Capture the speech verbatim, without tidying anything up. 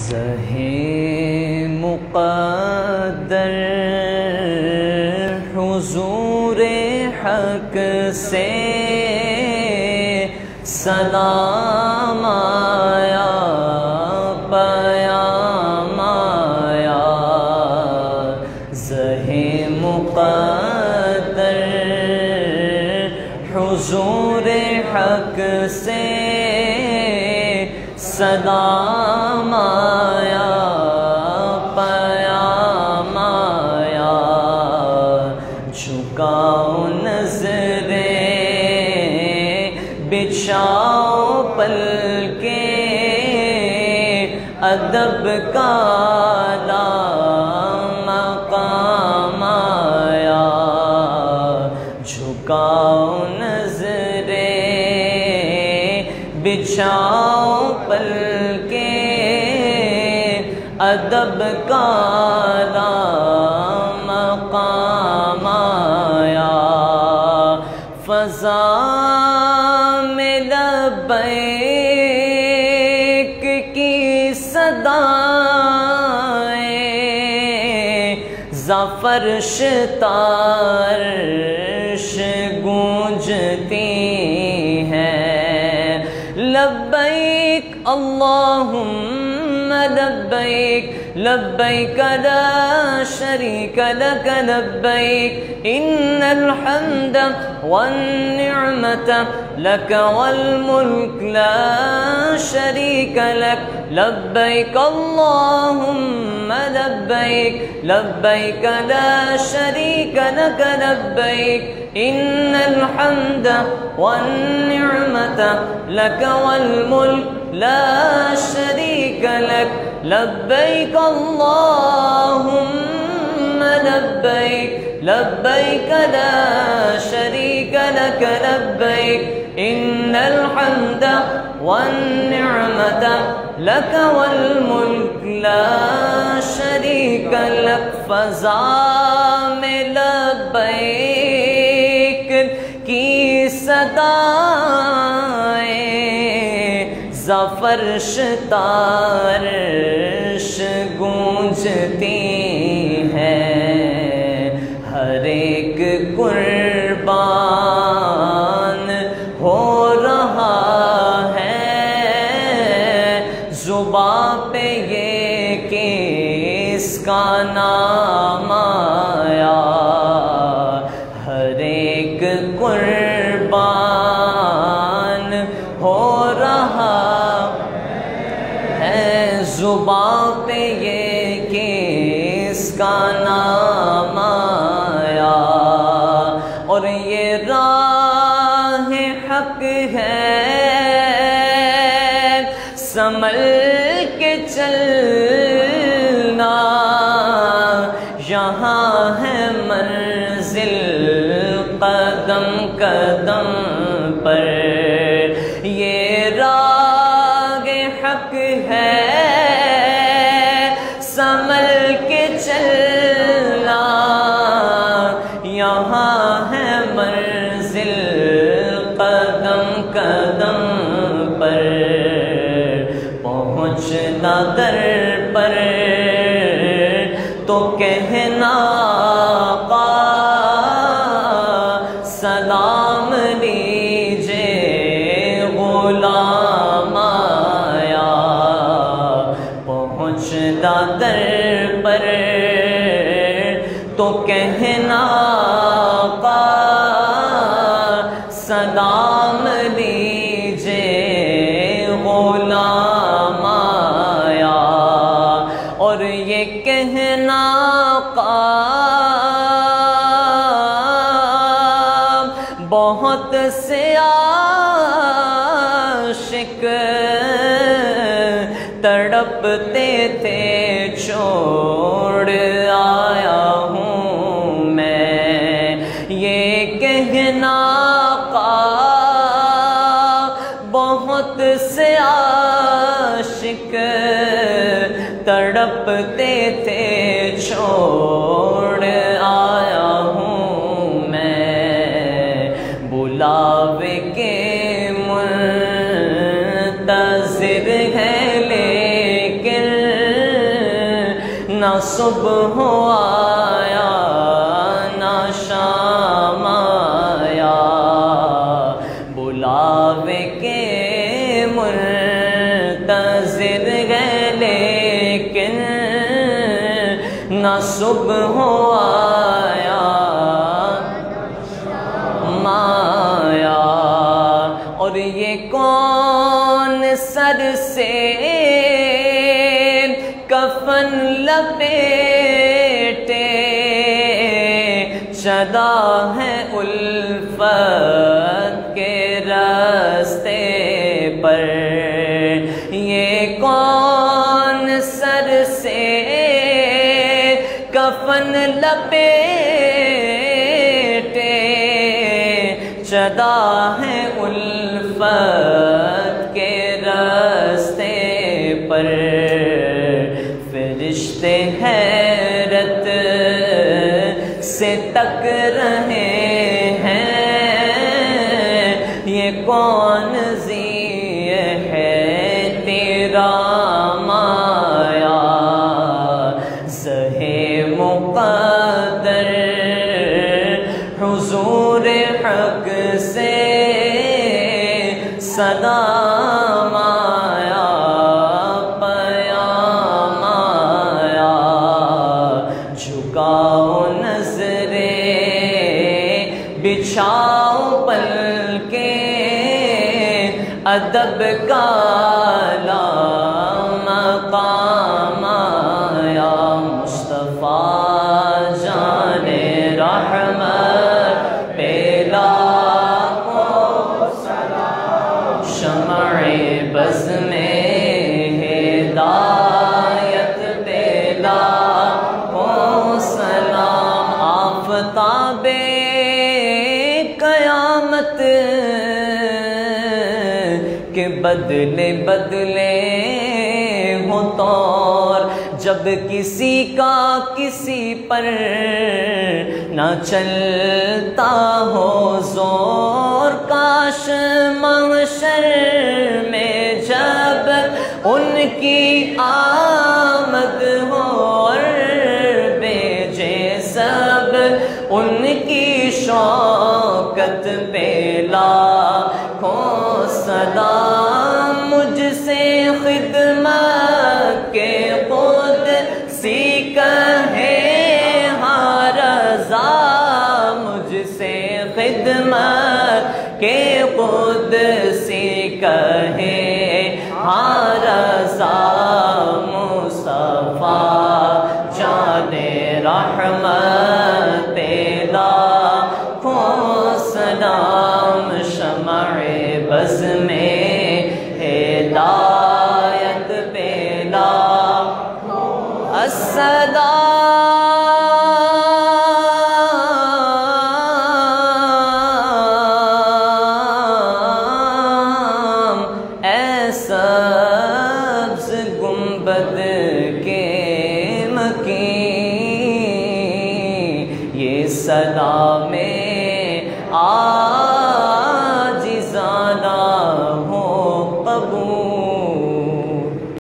زہیں مقدر حضور حق سے سلام آیا، پیام آیا۔ زہیں مقدر حضور حق سے سلام آیا، پیام آیا۔ جھکاؤ نظریں، بچھاؤ پلکیں، ادب کا مقام آیا۔ جھکاؤ نظریں، بچھاؤ پلکیں، ادب کا مقام آیا۔ فضا میں لبیک کی صدائیں زفرش تارش گونجتی ہیں۔ لبیک اللہم لبیک، لبیک لا شریک لک لبیک، ان الحمد والنعمت لک والملک لا شریک لک۔ لبیک اللہم لبیک، لبیک لا شریک لک لبیک، ان الحمد والنعمت لک والملک لا شریک لک۔ لبیک اللہم لبیک، لبیک لا شریک لک لبیک، ان الحمد والنعمت لک والملک لا شریک لک۔ فضا میں لبیک کی صدائیں زفرش تارش گونجتی ہیں۔ ہر ایک قربان ہو رہا ہے زباں پہ یہ کہ اس کا نام آیا۔ ہر ایک قربان ہو رہا ہے زباں پہ یہ کہ اس کا نام آیا۔ اور یہ راہ حق ہے سنبھل کے چلنا، یہاں ہے منزل قدم قدم پر۔ یہ راہ حق ہے سنبھل کے چلنا، یہاں ہے منزل قدم قدم پر۔ پہنچنا در پر تو کہنا آقا سلام لیجے غلام آیا۔ پہنچنا در پر تو کہنا آقا سلام لیجے غلام آیا۔ اور یہ کہنا آقا بہت سے عاشق تڑپتے تھے چھوڑ آیا ہوں میں۔ یہ کہنا آقا بہت سے عاشق تڑپتے تھے چھوڑ آیا ہوں میں۔ بلاوے کے منتظر ہے لیکن نہ صبح آیا نہ شام آیا، بلاوے کے منتظر گئے لیکن نہ صبح آیا مایا۔ اور یہ کون سر سے کفن لپیٹے چلا ہے الفت کے راستے پر، یہ کون سر سے کفن لپیٹے چلا ہے الفت کے راستے پر، فرشتے حیرت سے تک رہے ہیں یہ کون ذی ہے تیرا مایا، زہے مقدر حضور حق سے سلام آیا پیام آیا، جھکاؤ نظریں بچھاؤ پلکیں ادب کا مقام آیا، مصطفیٰ جان رحمت پیلا شمع بز میں ہدایت پیلا کو سلام، آفتاب قیامت کے بدلے بدلے ہو طور، جب کسی کا کسی پر نہ چلتا ہو زور، کاش محشر میں جب ان کی آمد ہو اور بھیجے سب ان کی شوکت پہ لاکھوں سلام، مجھ سے خدمت کے قدسی کہے ہاں رضا، مجھ سے خدمت کے قدسی کہے ہاں رضا، مصطفیٰ جان رحمت پیلا کو سلام، شمع بز میں ہدایت پیلا السلام، اے سبز گنبد کے مکین، یہ سلام